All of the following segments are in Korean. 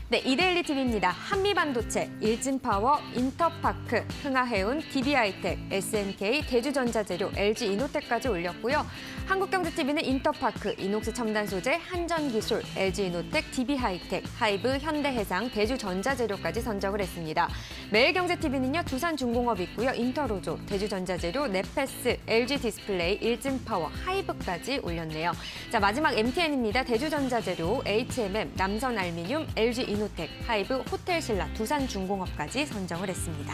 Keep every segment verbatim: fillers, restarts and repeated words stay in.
네, 이데일리 티비입니다. 한미반도체, 일진파워, 인터파크, 흥하해운, 디비하이텍, 에스엔케이, 대주전자재료, 엘지이노텍까지 올렸고요. 한국경제티비는 인터파크, 이녹스 첨단소재, 한전기술, 엘지이노텍, 디비하이텍, 하이브, 현대해상, 대주전자재료까지 선정을 했습니다. 매일경제티비는요, 두산중공업 있고요. 인터로조, 대주전자재료, 네페스, 엘지디스플레이, 일진파워, 하이브까지 올렸네요. 자, 마지막 엠티엔입니다. 대주전자재료, 에이치엠엠, 남선알미늄, 엘지이노텍, 이노텍, 하이브, 호텔신라, 두산중공업까지 선정을 했습니다.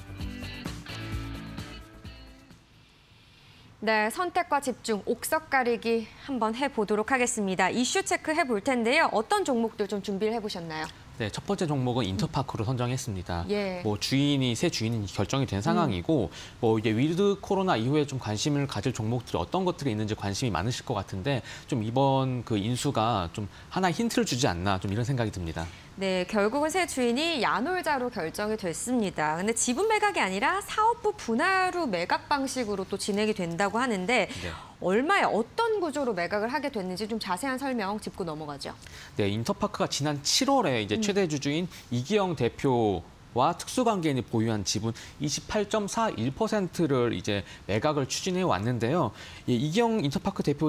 네, 선택과 집중, 옥석 가리기 한번 해보도록 하겠습니다. 이슈 체크해 볼 텐데요. 어떤 종목들 좀 준비를 해보셨나요? 네, 첫 번째 종목은 인터파크로 선정했습니다. 예. 뭐 주인이 새 주인이 결정이 된 상황이고, 음. 뭐 이게 위드 코로나 이후에 좀 관심을 가질 종목들이 어떤 것들이 있는지 관심이 많으실 것 같은데, 좀 이번 그 인수가 좀 하나 힌트를 주지 않나 좀 이런 생각이 듭니다. 네, 결국은 새 주인이 야놀자로 결정이 됐습니다. 근데 지분 매각이 아니라 사업부 분할로 매각 방식으로 또 진행이 된다고 하는데 네. 얼마에 어떤 구조로 매각을 하게 됐는지 좀 자세한 설명 짚고 넘어가죠. 네, 인터파크가 지난 칠월에 이제 최대 주주인 음. 이기영 대표 와 특수관계인이 보유한 지분 이십팔 점 사일 퍼센트를 이제 매각을 추진해 왔는데요. 이기영 인터파크 대표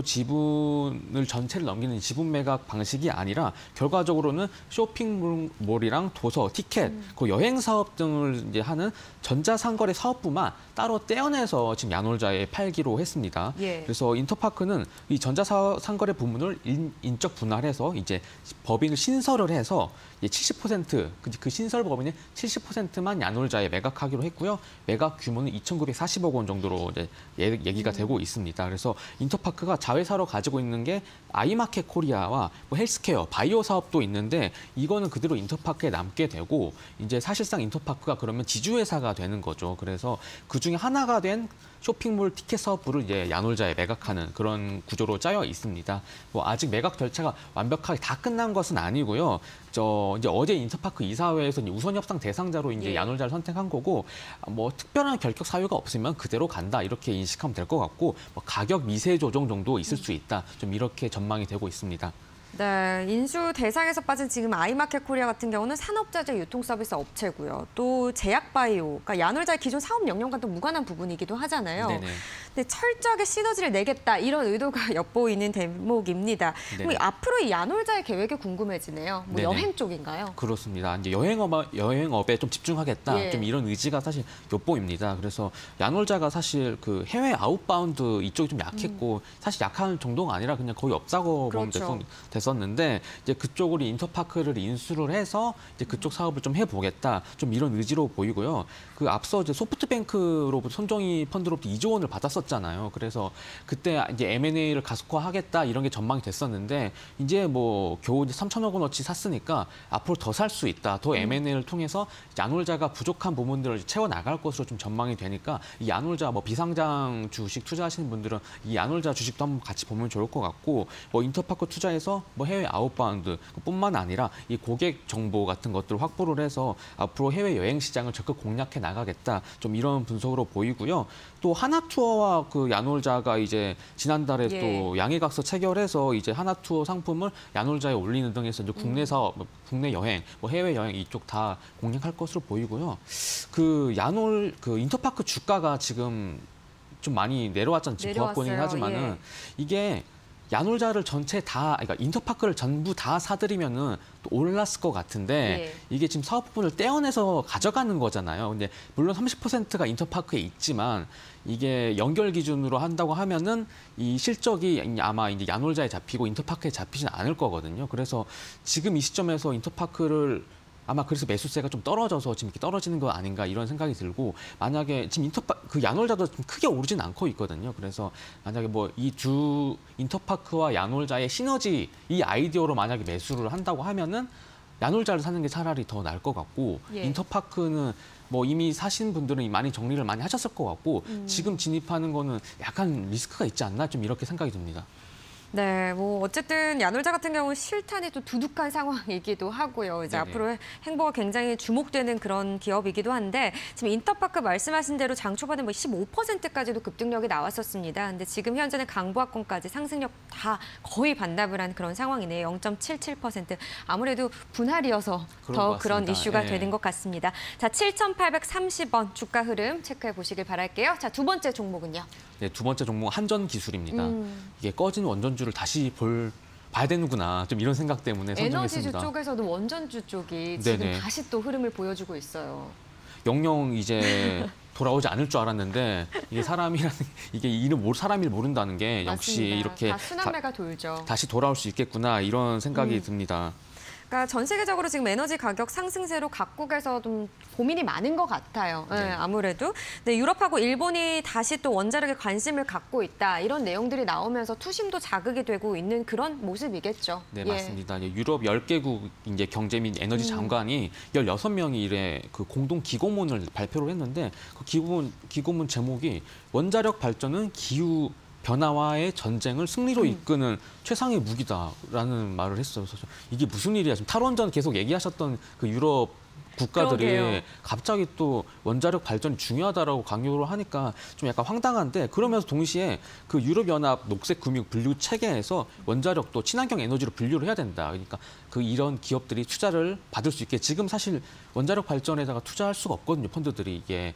지분을 전체를 넘기는 지분 매각 방식이 아니라 결과적으로는 쇼핑몰이랑 도서, 티켓, 음. 그 여행 사업 등을 이제 하는 전자상거래 사업부만 따로 떼어내서 지금 야놀자에 팔기로 했습니다. 예. 그래서 인터파크는 이 전자상거래 부문을 인, 인적 분할해서 이제 법인을 신설을 해서 칠십 퍼센트 그 신설 법인의 칠십 퍼센트만 야놀자에 매각하기로 했고요. 매각 규모는 이천구백사십억 원 정도로 이제 얘기가 음. 되고 있습니다. 그래서 인터파크가 자회사로 가지고 있는 게 아이마켓 코리아와 뭐 헬스케어, 바이오 사업도 있는데 이거는 그대로 인터파크에 남게 되고 이제 사실상 인터파크가 그러면 지주회사가 되는 거죠. 그래서 그 중에 하나가 된 쇼핑몰 티켓 사업부를 이제 야놀자에 매각하는 그런 구조로 짜여 있습니다. 뭐 아직 매각 절차가 완벽하게 다 끝난 것은 아니고요. 저 이제 어제 인터파크 이사회에서 우선 협상 대상자로 이제 예. 야놀자를 선택한 거고 뭐 특별한 결격 사유가 없으면 그대로 간다 이렇게 인식하면 될 것 같고 뭐 가격 미세 조정 정도 있을 수 있다 좀 이렇게 전망이 되고 있습니다. 네, 인수 대상에서 빠진 지금 아이마켓 코리아 같은 경우는 산업자재 유통 서비스 업체고요. 또 제약바이오, 그러니까 야놀자의 기존 사업 역량과 또 무관한 부분이기도 하잖아요. 네네. 근데 철저하게 시너지를 내겠다 이런 의도가 엿보이는 대목입니다. 그럼 앞으로 이 야놀자의 계획이 궁금해지네요. 뭐 여행 쪽인가요? 그렇습니다. 이제 여행업 여행업에 좀 집중하겠다, 예. 좀 이런 의지가 사실 엿보입니다. 그래서 야놀자가 사실 그 해외 아웃바운드 이쪽이 좀 약했고 음. 사실 약한 정도가 아니라 그냥 거의 없다고 보면 그렇죠. 됐. 됐었는데 이제 그쪽으로 인터파크를 인수를 해서 이제 그쪽 사업을 좀 해보겠다 좀 이런 의지로 보이고요. 그 앞서 이제 소프트뱅크로부터 손정희 펀드로부터 이조 원을 받았었잖아요. 그래서 그때 이제 엠 앤 에이를 가속화하겠다 이런 게 전망이 됐었는데 이제 뭐 겨우 이제 삼천억 원어치 샀으니까 앞으로 더 살 수 있다. 더 엠 앤 에이를 통해서 야놀자가 부족한 부분들을 채워 나갈 것으로 좀 전망이 되니까 이 야놀자 뭐 비상장 주식 투자하시는 분들은 이 야놀자 주식도 한번 같이 보면 좋을 것 같고 뭐 인터파크 투자해서 뭐 해외 아웃바운드뿐만 아니라 이 고객 정보 같은 것들을 확보를 해서 앞으로 해외 여행 시장을 적극 공략해 나가겠다. 좀 이런 분석으로 보이고요. 또 하나투어와 그 야놀자가 이제 지난달에 예. 또 양해각서 체결해서 이제 하나투어 상품을 야놀자에 올리는 등 해서 이제 국내 사업, 음. 국내 여행, 뭐 해외 여행 이쪽 다 공략할 것으로 보이고요. 그 야놀 그 인터파크 주가가 지금 좀 많이 내려왔잖아요. 지금 보합권이긴 하지만은 예. 이게 야놀자를 전체 다, 그러니까 인터파크를 전부 다 사들이면은 또 올랐을 것 같은데 예. 이게 지금 사업 부분을 떼어내서 가져가는 거잖아요. 근데 물론 삼십 퍼센트가 인터파크에 있지만 이게 연결 기준으로 한다고 하면은 이 실적이 아마 이제 야놀자에 잡히고 인터파크에 잡히진 않을 거거든요. 그래서 지금 이 시점에서 인터파크를 아마 그래서 매수세가 좀 떨어져서 지금 이렇게 떨어지는 거 아닌가 이런 생각이 들고 만약에 지금 인터파 그 야놀자도 좀 크게 오르진 않고 있거든요. 그래서 만약에 뭐 이 두 인터파크와 야놀자의 시너지 이 아이디어로 만약에 매수를 한다고 하면은 야놀자를 사는 게 차라리 더 나을 것 같고 예. 인터파크는 뭐 이미 사신 분들은 많이 정리를 많이 하셨을 것 같고 음. 지금 진입하는 거는 약간 리스크가 있지 않나 좀 이렇게 생각이 듭니다. 네, 뭐 어쨌든 야놀자 같은 경우는 실탄이 또 두둑한 상황이기도 하고요. 이제 네네. 앞으로 행보가 굉장히 주목되는 그런 기업이기도 한데 지금 인터파크 말씀하신 대로 장 초반에 뭐 십오 퍼센트까지도 급등력이 나왔었습니다. 근데 지금 현재는 강보합권까지 상승력 다 거의 반납을 한 그런 상황이네요. 영 점 칠칠 퍼센트. 아무래도 분할이어서 더 그런 이슈가 예. 되는 것 같습니다. 자, 칠천팔백삼십 원 주가 흐름 체크해 보시길 바랄게요. 자, 두 번째 종목은요. 네, 두 번째 종목 한전 기술입니다. 음. 이게 꺼진 원전주를 다시 볼 봐야 되는구나. 좀 이런 생각 때문에 선정했습니다. 에너지주 쪽에서도 원전주 쪽이 지금 네네. 다시 또 흐름을 보여주고 있어요. 영영 이제 돌아오지 않을 줄 알았는데 이게 사람이라는 이게 이름 모르 사람일 모른다는 게 역시 맞습니다. 이렇게 다 순환매가 돌죠. 다시 돌아올 수 있겠구나 이런 생각이 음. 듭니다. 그러니까 전 세계적으로 지금 에너지 가격 상승세로 각국에서 좀 고민이 많은 것 같아요. 네, 네. 아무래도. 근데 유럽하고 일본이 다시 또 원자력에 관심을 갖고 있다. 이런 내용들이 나오면서 투심도 자극이 되고 있는 그런 모습이겠죠. 네, 예. 맞습니다. 유럽 열 개국 이제 경제 및 에너지 장관이 열여섯 명이 이래 그 공동 기고문을 발표를 했는데 그 기고문 기고문 제목이 원자력 발전은 기후 변화와의 전쟁을 승리로 음. 이끄는 최상의 무기다라는 말을 했어요. 그래서 이게 무슨 일이야? 지금 탈원전 계속 얘기하셨던 그 유럽 국가들이 그러게요. 갑자기 또 원자력 발전이 중요하다라고 강요를 하니까 좀 약간 황당한데 그러면서 동시에 그 유럽연합 녹색금융 분류 체계에서 원자력도 친환경 에너지로 분류를 해야 된다. 그러니까 그 이런 기업들이 투자를 받을 수 있게 지금 사실 원자력 발전에다가 투자할 수가 없거든요. 펀드들이 이게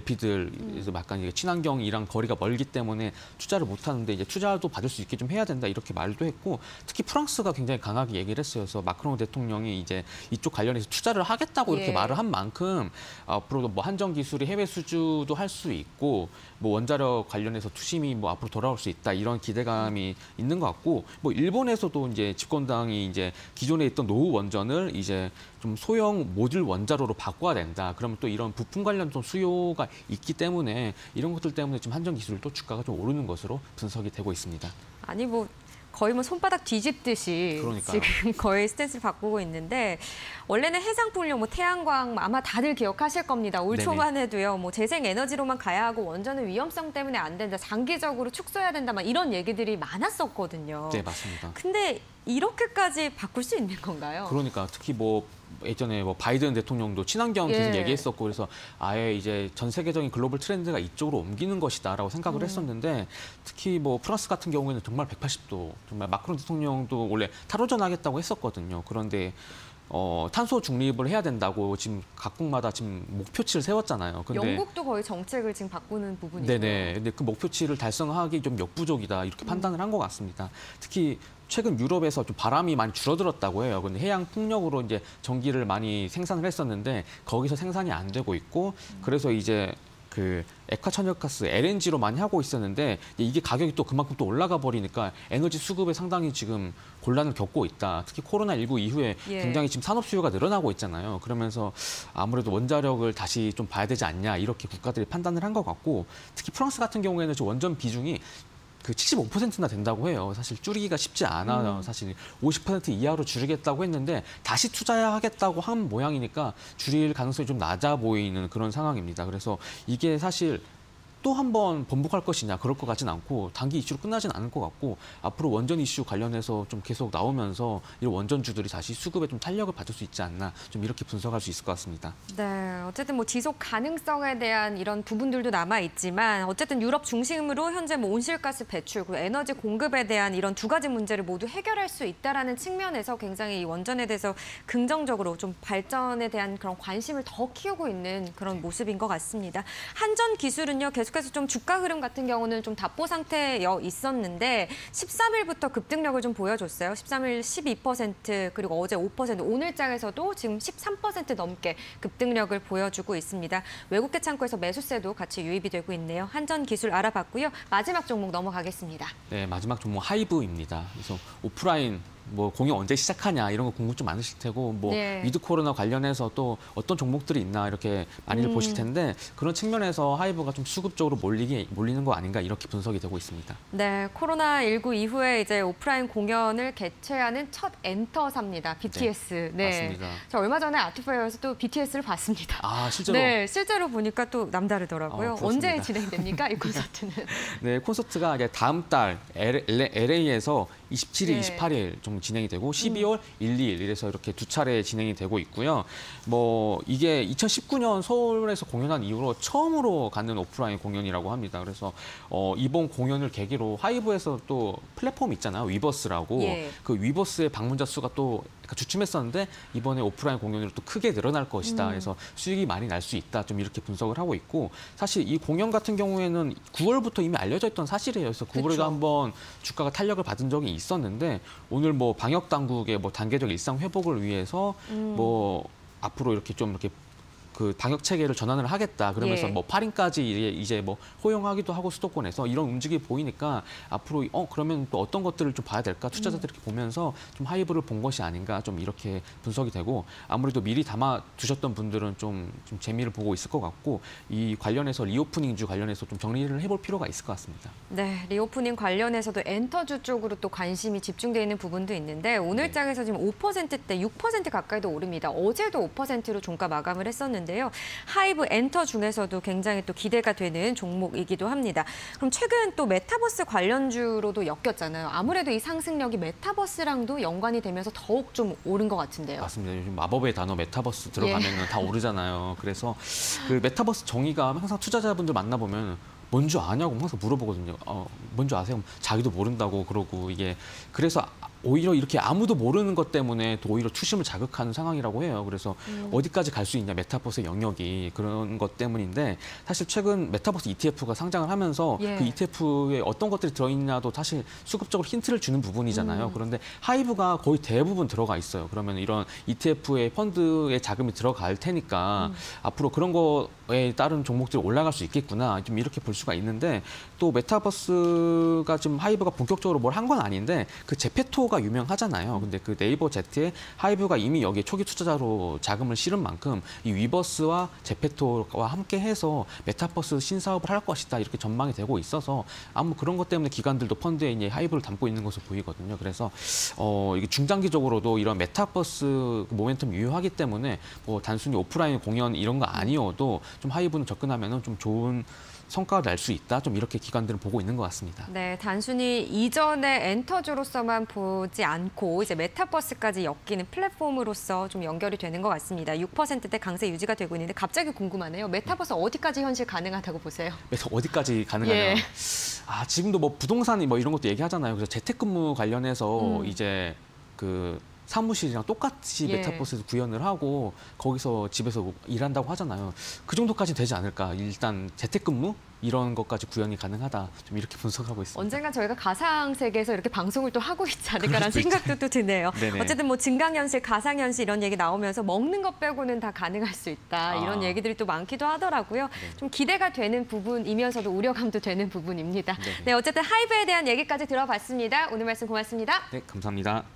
엘피들에서 약간 이게 친환경이랑 거리가 멀기 때문에 투자를 못 하는데 이제 투자도 받을 수 있게 좀 해야 된다 이렇게 말도 했고 특히 프랑스가 굉장히 강하게 얘기를 했어요. 그래서 마크롱 대통령이 이제 이쪽 관련해서 투자를 하겠다고 이렇게 예. 말을 한 만큼 앞으로도 뭐 한전 기술이 해외 수주도 할 수 있고 뭐 원자력 관련해서 투심이 뭐 앞으로 돌아올 수 있다 이런 기대감이 있는 것 같고 뭐 일본에서도 이제 집권당이 이제 기존에 있던 노후 원전을 이제 좀 소형 모듈 원자로로 바꿔야 된다. 그러면 또 이런 부품 관련 좀 수요가 있기 때문에 이런 것들 때문에 지금 한전 기술도 주가가 좀 오르는 것으로 분석이 되고 있습니다. 아니 뭐 거의 뭐 손바닥 뒤집듯이 그러니까요. 지금 거의 스탠스를 바꾸고 있는데 원래는 해상풍력, 뭐 태양광 아마 다들 기억하실 겁니다. 올 네네. 초만 해도요. 뭐 재생 에너지로만 가야 하고 원전은 위험성 때문에 안 된다. 장기적으로 축소해야 된다. 막 이런 얘기들이 많았었거든요. 네, 맞습니다. 근데 이렇게까지 바꿀 수 있는 건가요? 그러니까 특히 뭐 예전에 뭐 바이든 대통령도 친환경 계속 예. 얘기했었고 그래서 아예 이제 전 세계적인 글로벌 트렌드가 이쪽으로 옮기는 것이다라고 생각을 음. 했었는데 특히 뭐 프랑스 같은 경우에는 정말 백팔십 도 정말 마크롱 대통령도 원래 탈원전 하겠다고 했었거든요. 그런데 어, 탄소 중립을 해야 된다고 지금 각국마다 지금 목표치를 세웠잖아요. 근데 영국도 거의 정책을 지금 바꾸는 부분이죠. 네네. 근데 그 목표치를 달성하기 좀 역부족이다 이렇게 음. 판단을 한 것 같습니다. 특히 최근 유럽에서 좀 바람이 많이 줄어들었다고 해요. 근데 해양 풍력으로 이제 전기를 많이 생산을 했었는데 거기서 생산이 안 되고 있고 그래서 이제 그 액화천연가스 엘엔지로 많이 하고 있었는데 이게 가격이 또 그만큼 또 올라가 버리니까 에너지 수급에 상당히 지금 곤란을 겪고 있다. 특히 코로나십구 이후에 예. 굉장히 지금 산업 수요가 늘어나고 있잖아요. 그러면서 아무래도 원자력을 다시 좀 봐야 되지 않냐 이렇게 국가들이 판단을 한 것 같고 특히 프랑스 같은 경우에는 저 원전 비중이 그 칠십오 퍼센트나 된다고 해요. 사실 줄이기가 쉽지 않아요. 음. 사실 오십 퍼센트 이하로 줄이겠다고 했는데 다시 투자하겠다고 한 모양이니까 줄일 가능성이 좀 낮아 보이는 그런 상황입니다. 그래서 이게 사실 또 한 번 번복할 것이냐 그럴 것 같진 않고 단기 이슈로 끝나진 않을 것 같고 앞으로 원전 이슈 관련해서 좀 계속 나오면서 이 원전주들이 다시 수급에 좀 탄력을 받을 수 있지 않나 좀 이렇게 분석할 수 있을 것 같습니다. 네, 어쨌든 뭐 지속 가능성에 대한 이런 부분들도 남아 있지만 어쨌든 유럽 중심으로 현재 뭐 온실가스 배출, 그리고 에너지 공급에 대한 이런 두 가지 문제를 모두 해결할 수 있다라는 측면에서 굉장히 이 원전에 대해서 긍정적으로 좀 발전에 대한 그런 관심을 더 키우고 있는 그런 모습인 것 같습니다. 한전 기술은요 계속해서 좀 주가 흐름 같은 경우는 좀 답보 상태에 있었는데 십삼 일부터 급등력을 좀 보여줬어요. 십삼 일 십이 퍼센트 그리고 어제 오 퍼센트 오늘장에서도 지금 십삼 퍼센트 넘게 급등력을 보여주고 있습니다. 외국계 창구에서 매수세도 같이 유입이 되고 있네요. 한전 기술 알아봤고요. 마지막 종목 넘어가겠습니다. 네, 마지막 종목 하이브입니다. 그래서 오프라인 뭐 공연 언제 시작하냐 이런 거 궁금증 많으실 테고 뭐 네. 위드 코로나 관련해서 또 어떤 종목들이 있나 이렇게 많이들 음. 보실 텐데 그런 측면에서 하이브가 좀 수급적으로 몰리게 몰리는 거 아닌가 이렇게 분석이 되고 있습니다. 네, 코로나 십구 이후에 이제 오프라인 공연을 개최하는 첫 엔터사입니다. 비티에스. 네, 맞습니다. 저 얼마 전에 아트페어에서 또 비티에스를 봤습니다. 아, 실제로 네, 실제로 보니까 또 남다르더라고요. 아, 그렇습니다. 언제 진행됩니까, 이 콘서트는? 네, 콘서트가 이제 다음 달 엘에이에서 이십칠 일, 예. 이십팔 일 정도 진행이 되고 십이월 일, 이 일 이래서 이렇게 두 차례 진행이 되고 있고요. 뭐 이게 이천십구 년 서울에서 공연한 이후로 처음으로 갖는 오프라인 공연이라고 합니다. 그래서 어, 이번 공연을 계기로 하이브에서 또 플랫폼 있잖아요. 위버스라고. 예. 그 위버스의 방문자 수가 또 주춤했었는데 이번에 오프라인 공연으로 또 크게 늘어날 것이다. 음. 그래서 수익이 많이 날 수 있다. 좀 이렇게 분석을 하고 있고 사실 이 공연 같은 경우에는 구월부터 이미 알려져 있던 사실이에요. 그래서 구월에도 한번 주가가 탄력을 받은 적이 있었는데 오늘 뭐 방역 당국의 뭐 단계적 일상 회복을 위해서 음. 뭐 앞으로 이렇게 좀 이렇게 그 방역 체계를 전환을 하겠다. 그러면서 예. 뭐 팔 인까지 이제 뭐 허용하기도 하고 수도권에서 이런 움직임이 보이니까 앞으로 어 그러면 또 어떤 것들을 좀 봐야 될까? 투자자들이 이렇게 보면서 좀 하이브를 본 것이 아닌가 좀 이렇게 분석이 되고 아무래도 미리 담아 두셨던 분들은 좀, 좀 재미를 보고 있을 것 같고 이 관련해서 리오프닝주 관련해서 좀 정리를 해볼 필요가 있을 것 같습니다. 네, 리오프닝 관련해서도 엔터주 쪽으로 또 관심이 집중되어 있는 부분도 있는데 오늘 장에서 지금 오 퍼센트대 육 퍼센트 가까이도 오릅니다. 어제도 오 퍼센트로 종가 마감을 했었는데 하이브 엔터 중에서도 굉장히 또 기대가 되는 종목이기도 합니다. 그럼 최근 또 메타버스 관련주로도 엮였잖아요. 아무래도 이 상승력이 메타버스랑도 연관이 되면서 더욱 좀 오른 것 같은데요. 맞습니다. 요즘 마법의 단어 메타버스 들어가면 예. 다 오르잖아요. 그래서 그 메타버스 정의가 항상 투자자분들 만나보면 뭔지 아냐고 항상 물어보거든요. 어, 뭔지 아세요? 자기도 모른다고 그러고 이게 그래서 오히려 이렇게 아무도 모르는 것 때문에 또 오히려 투심을 자극하는 상황이라고 해요. 그래서 음. 어디까지 갈 수 있냐 메타버스의 영역이 그런 것 때문인데 사실 최근 메타버스 이티에프가 상장을 하면서 예. 그 이티에프에 어떤 것들이 들어있냐도 사실 수급적으로 힌트를 주는 부분이잖아요. 음. 그런데 하이브가 거의 대부분 들어가 있어요. 그러면 이런 이티에프의 펀드에 자금이 들어갈 테니까 음. 앞으로 그런 거에 따른 종목들이 올라갈 수 있겠구나. 좀 이렇게 볼 수가 있는데 또 메타버스가 지금 하이브가 본격적으로 뭘 한 건 아닌데 그 제페토가 유명하잖아요. 근데 그 네이버 제트에 하이브가 이미 여기에 초기 투자자로 자금을 실은 만큼 이 위버스와 제페토와 함께 해서 메타버스 신사업을 할 것이다. 이렇게 전망이 되고 있어서 아무 그런 것 때문에 기관들도 펀드에 이제 하이브를 담고 있는 것으로 보이거든요. 그래서 어, 이게 중장기적으로도 이런 메타버스 모멘텀 유효하기 때문에 뭐 단순히 오프라인 공연 이런 거 아니어도 좀 하이브는 접근하면은 좀 좋은 성과를 낼 수 있다. 좀 이렇게 기관들은 보고 있는 것 같습니다. 네, 단순히 이전의 엔터주로서만 보지 않고 이제 메타버스까지 엮이는 플랫폼으로서 좀 연결이 되는 것 같습니다. 육 퍼센트대 강세 유지가 되고 있는데 갑자기 궁금하네요. 메타버스 어디까지 현실 가능하다고 보세요? 그래서 어디까지 가능하냐? 예. 아 지금도 뭐 부동산 뭐 이런 것도 얘기하잖아요. 그래서 재택근무 관련해서 음. 이제 그 사무실이랑 똑같이 예. 메타버스에서 구현을 하고 거기서 집에서 일한다고 하잖아요. 그 정도까지 되지 않을까. 일단 재택근무 이런 것까지 구현이 가능하다. 좀 이렇게 분석하고 있습니다. 언젠간 저희가 가상 세계에서 이렇게 방송을 또 하고 있지 않을까라는 생각도 또 드네요. 네네. 어쨌든 뭐 증강현실, 가상현실 이런 얘기 나오면서 먹는 것 빼고는 다 가능할 수 있다. 이런 아. 얘기들이 또 많기도 하더라고요. 네. 좀 기대가 되는 부분이면서도 우려감도 되는 부분입니다. 네네. 네, 어쨌든 하이브에 대한 얘기까지 들어봤습니다. 오늘 말씀 고맙습니다. 네, 감사합니다.